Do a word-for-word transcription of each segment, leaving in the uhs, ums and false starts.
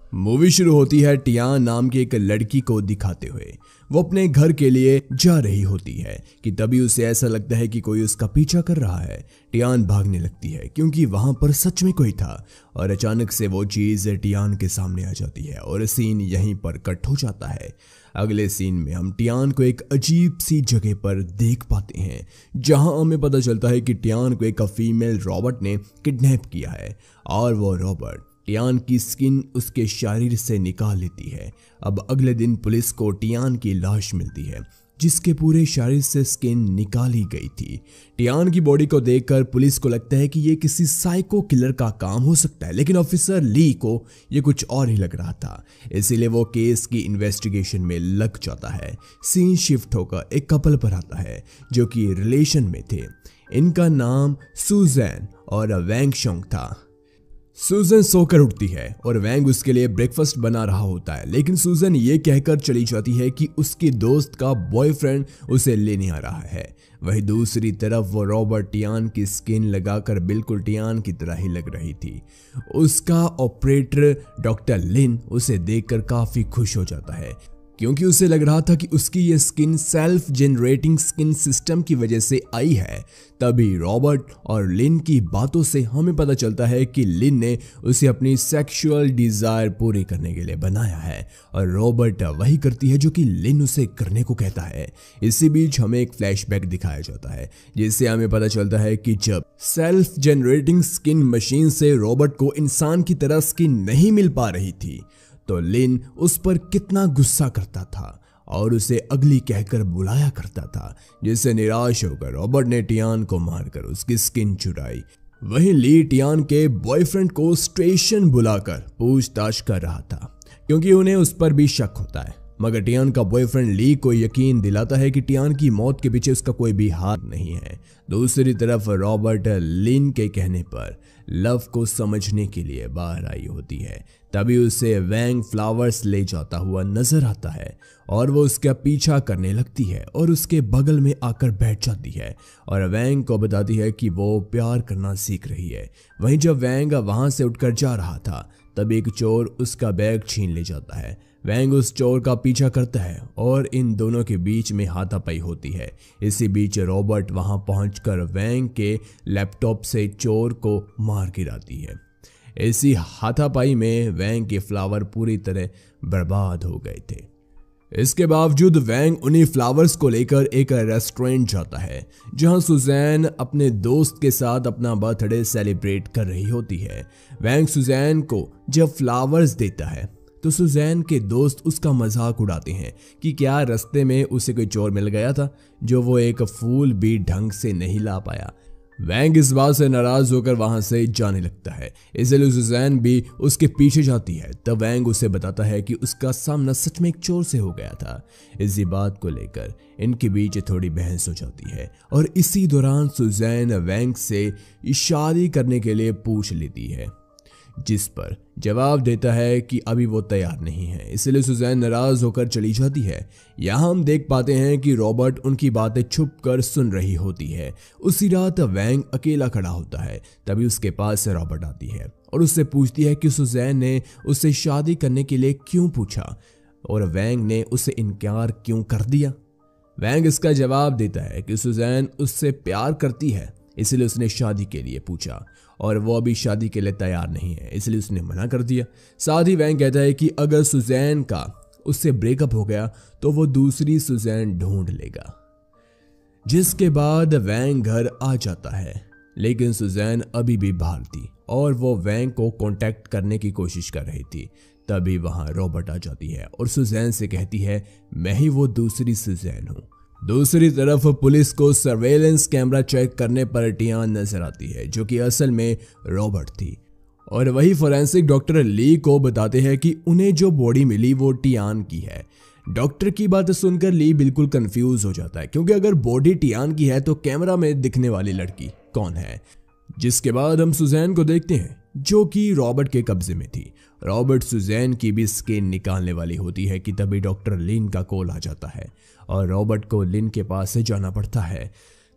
Movie शुरू होती है टियान नाम की एक लड़की को दिखाते हुए। वो अपने घर के लिए जा रही होती है कि तभी उसे ऐसा लगता है कि कोई उसका पीछा कर रहा है। टियान भागने लगती है क्योंकि वहां पर सच में कोई था और अचानक से वो चीज टियान के सामने आ जाती है और सीन यहीं पर कट हो जाता है। अगले सीन में हम टियान को एक अजीब सी जगह पर देख पाते हैं जहां हमें पता चलता है कि टियान को एक फीमेल रॉबर्ट ने किडनैप किया है और वो रॉबर्ट टियान की स्किन उसके शरीर से निकाल लेती है। अब अगले दिन पुलिस को टियान की लाश मिलती है जिसके पूरे शरीर से स्किन निकाली गई थी। टियान की बॉडी को देखकर पुलिस को लगता है कि ये किसी साइको किलर का काम हो सकता है, लेकिन ऑफिसर ली को ये कुछ और ही लग रहा था, इसीलिए वो केस की इन्वेस्टिगेशन में लग जाता है। सीन शिफ्ट होकर एक कपल पर आता है जो कि रिलेशन में थे। इनका नाम सुजैन और वैंग शोंग था। सुजन सोकर उठती है और वैंग उसके लिए ब्रेकफास्ट बना रहा होता है, लेकिन सुजन ये कहकर चली जाती है कि उसकी दोस्त का बॉयफ्रेंड उसे लेने आ रहा है। वहीं दूसरी तरफ वो रॉबर्ट टियान की स्किन लगाकर बिल्कुल टियान की तरह ही लग रही थी। उसका ऑपरेटर डॉक्टर लिन उसे देखकर काफी खुश हो जाता है क्योंकि उसे लग रहा था कि उसकी ये skin self generating skin system की वजह से आई है। तभी रॉबर्ट और लिन की बातों से हमें पता चलता है कि लिन ने उसे अपनी सेक्सुअल डिजायर पूरी करने के लिए बनाया है और रॉबर्ट वही करती है जो कि लिन उसे करने को कहता है। इसी बीच हमें एक फ्लैशबैक दिखाया जाता है जिससे हमें पता चलता है कि जब सेल्फ जनरेटिंग स्किन मशीन से रॉबर्ट को इंसान की तरह स्किन नहीं मिल पा रही थी तो लिन उस पर कितना गुस्सा करता था और उसे अगली कहकर बुलाया करता था, जिससे निराश होकर रॉबर्ट ने टियान को मारकर उसकी स्किन चुराई। वहीं ली टियान के बॉयफ्रेंड को स्टेशन बुलाकर पूछताछ कर रहा था क्योंकि उन्हें उस पर भी शक होता है, मगर टियान का बॉयफ्रेंड ली को यकीन दिलाता है कि टियान की मौत के पीछे उसका कोई भी हाथ नहीं है। दूसरी तरफ रॉबर्ट लिन के कहने पर लव को समझने के लिए बाहर आई होती है। तभी उसे वैंग फ्लावर्स ले जाता हुआ नजर आता है और वो उसका पीछा करने लगती है और उसके बगल में आकर बैठ जाती है और वैंग को बताती है कि वो प्यार करना सीख रही है। वहीं जब वैंग वहां से उठकर जा रहा था तब एक चोर उसका बैग छीन ले जाता है। वैंग उस चोर का पीछा करता है और इन दोनों के बीच में हाथापाई होती है। इसी बीच रॉबर्ट वहां पहुंचकर वैंग के लैपटॉप से चोर को मार गिराती है। इसी हाथापाई में वैंग के फ्लावर पूरी तरह बर्बाद हो गए थे। इसके बावजूद वैंग उन्हीं फ्लावर्स को लेकर एक रेस्टोरेंट जाता है जहां सुजैन अपने दोस्त के साथ अपना बर्थडे सेलिब्रेट कर रही होती है। वैंग सुजैन को जब फ्लावर्स देता है तो सुजैन के दोस्त उसका मजाक उड़ाते हैं कि क्या रास्ते में उसे कोई चोर मिल गया था जो वो एक फूल भी ढंग से नहीं ला पाया। वैंग इस बात से नाराज होकर वहां से जाने लगता है, इसलिए सुजैन भी उसके पीछे जाती है। तब वैंग उसे बताता है कि उसका सामना सच में एक चोर से हो गया था। इसी बात को लेकर इनके बीच थोड़ी बहस हो जाती है और इसी दौरान सुजैन वैंग से शादी करने के लिए पूछ लेती है, जिस पर जवाब देता है कि अभी वो तैयार नहीं है, इसलिए सुजैन नाराज होकर चली जाती है। यहाँ हम देख पाते हैं कि रॉबर्ट उनकी बातें छुप कर सुन रही होती है। उसी रात वैंग अकेला खड़ा होता है, तभी उसके पास से रॉबर्ट आती है और उससे पूछती है कि सुजैन ने उससे शादी करने के लिए क्यों पूछा और वैंग ने उसे इनकार क्यों कर दिया। वैंग इसका जवाब देता है कि सुजैन उससे प्यार करती है, इसलिए उसने शादी के लिए पूछा और वो अभी शादी के लिए तैयार नहीं है, इसलिए उसने मना कर दिया। साथ ही वैंग कहता है कि अगर सुजैन का उससे ब्रेकअप हो गया तो वो दूसरी सुजैन ढूंढ लेगा। जिसके बाद वैंग घर आ जाता है, लेकिन सुजैन अभी भी बाहर थी और वो वैंग को कांटेक्ट करने की कोशिश कर रही थी। तभी वहां रॉबर्ट आ जाती है और सुजैन से कहती है, मैं ही वो दूसरी सुजैन हूं। दूसरी तरफ पुलिस को सर्वेलेंस कैमरा चेक करने पर टियान नजर आती है जो कि असल में रॉबर्ट थी और वही फोरेंसिक डॉक्टर ली को बताते हैं कि उन्हें जो बॉडी मिली वो टियान की है। डॉक्टर की बात सुनकर ली बिल्कुल कंफ्यूज हो जाता है क्योंकि अगर बॉडी टियान की है तो कैमरा में दिखने वाली लड़की कौन है। जिसके बाद हम सुजैन को देखते हैं जो कि रॉबर्ट के कब्जे में थी। रॉबर्ट सुजैन की भी स्किन निकालने वाली होती है कि तभी डॉक्टर लिन का कॉल आ जाता है और रॉबर्ट को लिन के पास से जाना पड़ता है।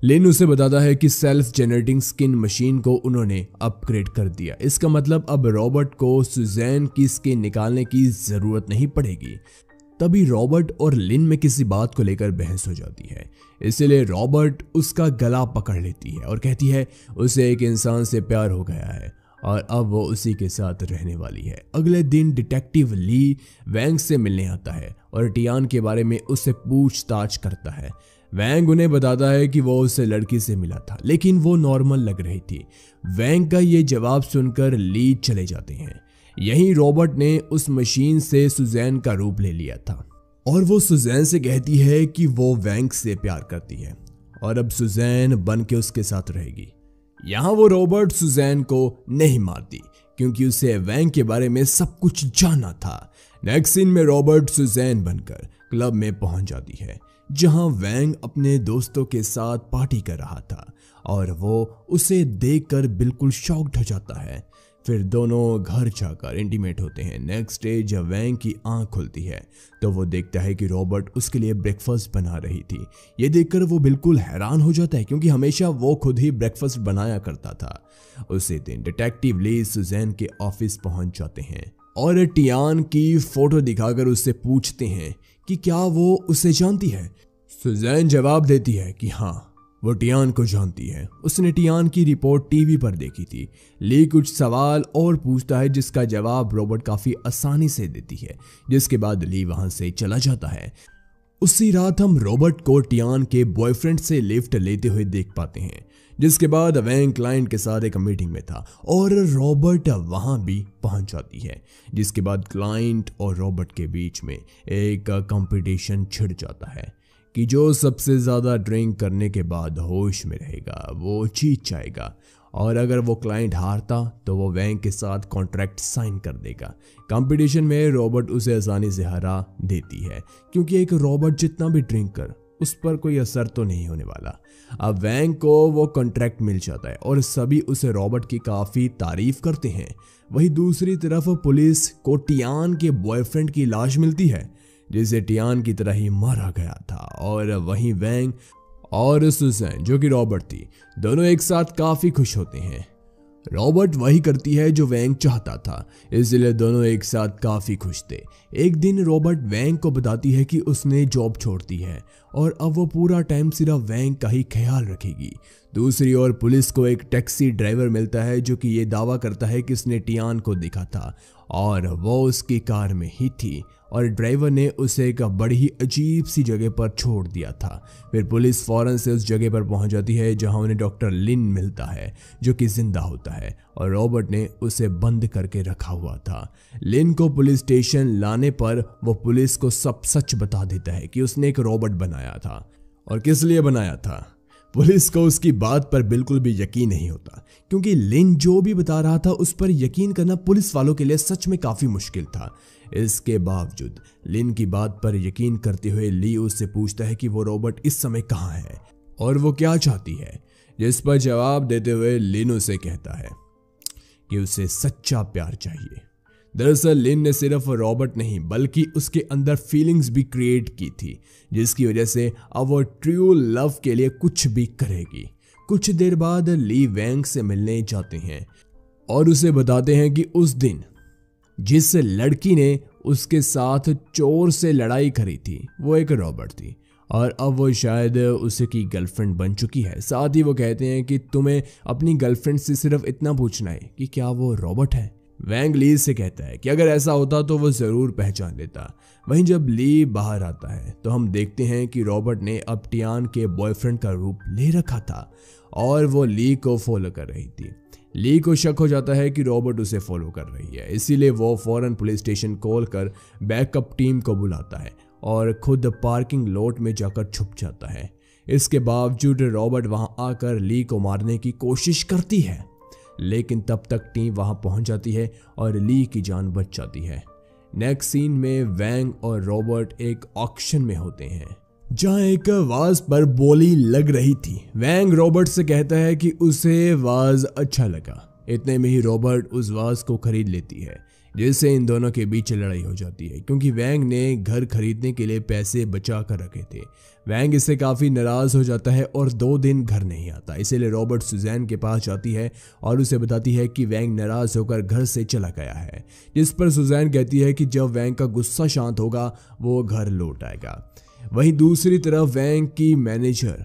लिन उसे बताता है कि सेल्फ जनरेटिंग स्किन मशीन को उन्होंने अपग्रेड कर दिया। इसका मतलब अब रॉबर्ट को सुजैन की स्किन निकालने की जरूरत नहीं पड़ेगी। तभी रॉबर्ट और लिन में किसी बात को लेकर बहस हो जाती है, इसलिए रॉबर्ट उसका गला पकड़ लेती है और कहती है उसे एक इंसान से प्यार हो गया है और अब वो उसी के साथ रहने वाली है। अगले दिन डिटेक्टिव ली वैंग से मिलने आता है और टियान के बारे में उससे पूछताछ करता है। वैंग उन्हें बताता है कि वो उससे लड़की से मिला था, लेकिन वो नॉर्मल लग रही थी। वैंग का ये जवाब सुनकर ली चले जाते हैं। यहीं रॉबर्ट ने उस मशीन से सुजैन का रूप ले लिया था और वो सुजैन से कहती है कि वो वैंग से प्यार करती है और अब सुजैन बन के उसके साथ रहेगी। यहाँ वो रॉबर्ट सुजैन को नहीं मारती क्योंकि उसे वैंग के बारे में सब कुछ जानना था। नेक्स्ट सीन में रॉबर्ट सुजैन बनकर क्लब में पहुंच जाती है जहां वैंग अपने दोस्तों के साथ पार्टी कर रहा था और वो उसे देखकर बिल्कुल शॉक्ड हो जाता है। फिर दोनों घर जाकर इंटीमेट होते हैं। नेक्स्ट डे जब वैंग की आंख खुलती है तो वो देखता है कि रॉबर्ट उसके लिए ब्रेकफास्ट बना रही थी। ये देखकर वो बिल्कुल हैरान हो जाता है क्योंकि हमेशा वो खुद ही ब्रेकफास्ट बनाया करता था। उसी दिन डिटेक्टिव ली सुजैन के ऑफिस पहुंच जाते हैं और टियान की फोटो दिखाकर उससे पूछते हैं कि क्या वो उसे जानती है। सुजैन जवाब देती है कि हाँ, वो टियान को जानती है। उसने टियान की रिपोर्ट टीवी पर देखी थी। ली कुछ सवाल और पूछता है जिसका जवाब रॉबर्ट काफी आसानी से देती है, जिसके बाद ली वहां से चला जाता है। उसी रात हम रॉबर्ट को टियान के बॉयफ्रेंड से लिफ्ट लेते हुए देख पाते हैं, जिसके बाद वैंग क्लाइंट के साथ एक मीटिंग में था और रॉबर्ट वहां भी पहुंच जाती है, जिसके बाद क्लाइंट और रॉबर्ट के बीच में एक कंपटीशन छिड़ जाता है कि जो सबसे ज़्यादा ड्रिंक करने के बाद होश में रहेगा वो जीत जाएगा और अगर वो क्लाइंट हारता तो वो वैंग के साथ कॉन्ट्रैक्ट साइन कर देगा। कंपटीशन में रॉबर्ट उसे आसानी से हरा देती है क्योंकि एक रॉबर्ट जितना भी ड्रिंक कर उस पर कोई असर तो नहीं होने वाला। अब वैंग को वो कॉन्ट्रैक्ट मिल जाता है और सभी उसे रॉबर्ट की काफ़ी तारीफ करते हैं। वहीं दूसरी तरफ पुलिस को टियान के बॉयफ्रेंड की लाश मिलती है जिसे टियान की तरह ही मारा गया था और वहीं वैंग और सुजैन जो कि रॉबर्ट थी दोनों एक साथ काफी खुश होते हैं। रॉबर्ट वही करती है जो वैंग चाहता था, इसलिए दोनों एक साथ काफी खुश थे। एक दिन रॉबर्ट वैंग को बताती है कि उसने जॉब छोड़ दी है और अब वो पूरा टाइम सिर्फ वैंग का ही ख्याल रखेगी। दूसरी ओर पुलिस को एक टैक्सी ड्राइवर मिलता है जो कि ये दावा करता है कि उसने टियान को देखा था और वो उसकी कार में ही थी और ड्राइवर ने उसे एक बड़ी ही अजीब सी जगह पर छोड़ दिया था। फिर पुलिस फौरन से उस जगह पर पहुंच जाती है जहां उन्हें डॉक्टर लिन मिलता है जो कि जिंदा होता है और रॉबर्ट ने उसे बंद करके रखा हुआ था। लिन को पुलिस स्टेशन लाने पर वो पुलिस को सब सच बता देता है कि उसने एक रॉबर्ट बनाया था और किस लिए बनाया था। पुलिस को उसकी बात पर बिल्कुल भी यकीन नहीं होता क्योंकि लिन जो भी बता रहा था उस पर यकीन करना पुलिस वालों के लिए सच में काफी मुश्किल था। इसके बावजूद लिन की बात पर यकीन करते हुए ली उससे पूछता है कि वो रॉबर्ट इस समय कहाँ है और वो क्या चाहती है, जिस पर जवाब देते हुए लिन उसे कहता है कि उसे सच्चा प्यार चाहिए। दरअसल लिन ने सिर्फ रॉबर्ट नहीं बल्कि उसके अंदर फीलिंग्स भी क्रिएट की थी जिसकी वजह से अब वो ट्रू लव के लिए कुछ भी करेगी। कुछ देर बाद ली वैंग से मिलने जाते हैं और उसे बताते हैं कि उस दिन जिस लड़की ने उसके साथ चोर से लड़ाई करी थी वो एक रॉबर्ट थी और अब वो शायद उसकी गर्लफ्रेंड बन चुकी है। साथ ही वो कहते हैं कि तुम्हें अपनी गर्लफ्रेंड से सिर्फ इतना पूछना है कि क्या वो रॉबर्ट है। वैंग ली से कहता है कि अगर ऐसा होता तो वो जरूर पहचान लेता। वहीं जब ली बाहर आता है तो हम देखते हैं कि रॉबर्ट ने अब टियान के बॉयफ्रेंड का रूप ले रखा था और वो ली को फॉलो कर रही थी। ली को शक हो जाता है कि रॉबर्ट उसे फॉलो कर रही है, इसीलिए वो फौरन पुलिस स्टेशन कॉल कर बैकअप टीम को बुलाता है और खुद पार्किंग लॉट में जाकर छुप जाता है। इसके बावजूद रॉबर्ट वहां आकर ली को मारने की कोशिश करती है, लेकिन तब तक टीम वहां पहुंच जाती है और ली की जान बच जाती है। नेक्स्ट सीन में वैंग और रॉबर्ट एक ऑक्शन में होते हैं जहां एक वाज पर बोली लग रही थी। वैंग रॉबर्ट से कहता है कि उसे वाज अच्छा लगा। इतने में ही रॉबर्ट उस वाज को खरीद लेती है। जिससे इन दोनों के बीच लड़ाई हो जाती है क्योंकि वैंग ने घर खरीदने के लिए पैसे बचा कर रखे थे। वैंग इससे काफ़ी नाराज़ हो जाता है और दो दिन घर नहीं आता। इसीलिए रॉबर्ट सुजैन के पास जाती है और उसे बताती है कि वैंग नाराज़ होकर घर से चला गया है, जिस पर सुजैन कहती है कि जब वैंग का गुस्सा शांत होगा वो घर लौट आएगा। वहीं दूसरी तरफ वैंग की मैनेजर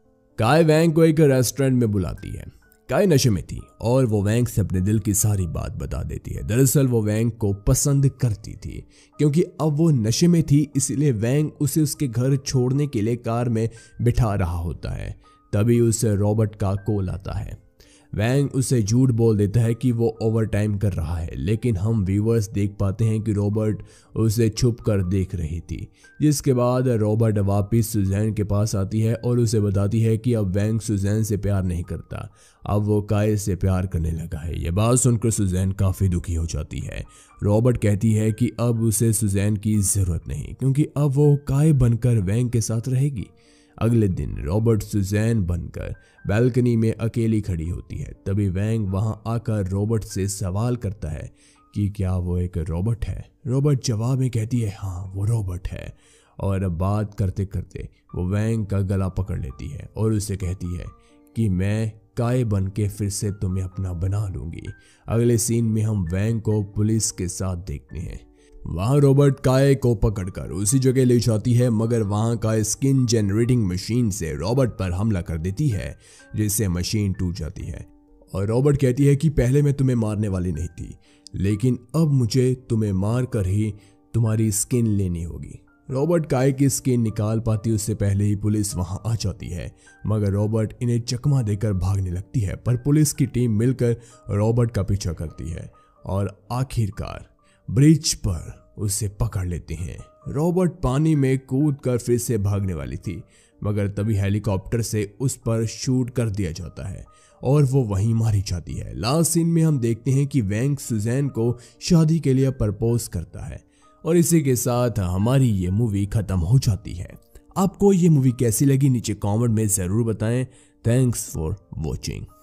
काय वैंग को एक रेस्टोरेंट में बुलाती है। काय नशे में थी और वो वैंग से अपने दिल की सारी बात बता देती है। दरअसल वो वैंग को पसंद करती थी, क्योंकि अब वो नशे में थी इसीलिए वैंग उसे उसके घर छोड़ने के लिए कार में बिठा रहा होता है। तभी उसे रॉबर्ट का कॉल आता है। वैंग उसे झूठ बोल देता है कि वो ओवर टाइम कर रहा है, लेकिन हम व्यूअर्स देख पाते हैं कि रॉबर्ट उसे छुप कर देख रही थी। जिसके बाद रॉबर्ट वापस सुजैन के पास आती है और उसे बताती है कि अब वैंग सुजैन से प्यार नहीं करता, अब वो काय से प्यार करने लगा है। ये बात सुनकर सुजैन काफ़ी दुखी हो जाती है। रॉबर्ट कहती है कि अब उसे सुजैन की ज़रूरत नहीं, क्योंकि अब वो काय बनकर वैंग के साथ रहेगी। अगले दिन रॉबर्ट सुजैन बनकर बालकनी में अकेली खड़ी होती है। तभी वैंग वहां आकर रॉबर्ट से सवाल करता है कि क्या वो एक रॉबोट है। रॉबर्ट जवाब में कहती है हाँ वो रॉबर्ट है, और अब बात करते करते वो वैंग का गला पकड़ लेती है और उसे कहती है कि मैं काय बन के फिर से तुम्हें अपना बना लूंगी। अगले सीन में हम वैंग को पुलिस के साथ देखते हैं। वहां रॉबर्ट काय को पकड़कर उसी जगह ले जाती है, मगर वहां का स्किन जनरेटिंग मशीन से रॉबर्ट पर हमला कर देती है, जिससे मशीन टूट जाती है। और रॉबर्ट कहती है कि पहले मैं तुम्हें मारने वाली नहीं थी, लेकिन अब मुझे तुम्हें मार कर ही तुम्हारी स्किन लेनी होगी। रॉबर्ट काय की स्किन निकाल पाती उससे पहले ही पुलिस वहां आ जाती है, मगर रॉबर्ट इन्हें चकमा देकर भागने लगती है। पर पुलिस की टीम मिलकर रॉबर्ट का पीछा करती है और आखिरकार ब्रिज पर उसे पकड़ लेते हैं। रॉबर्ट पानी में कूदकर फिर से भागने वाली थी, मगर तभी हेलीकॉप्टर से उस पर शूट कर दिया जाता है और वो वहीं मारी जाती है। लास्ट सीन में हम देखते हैं कि वैंग सुजैन को शादी के लिए प्रपोज करता है और इसी के साथ हमारी ये मूवी खत्म हो जाती है। आपको ये मूवी कैसी लगी नीचे कमेंट में जरूर बताएं। Thanks for watching.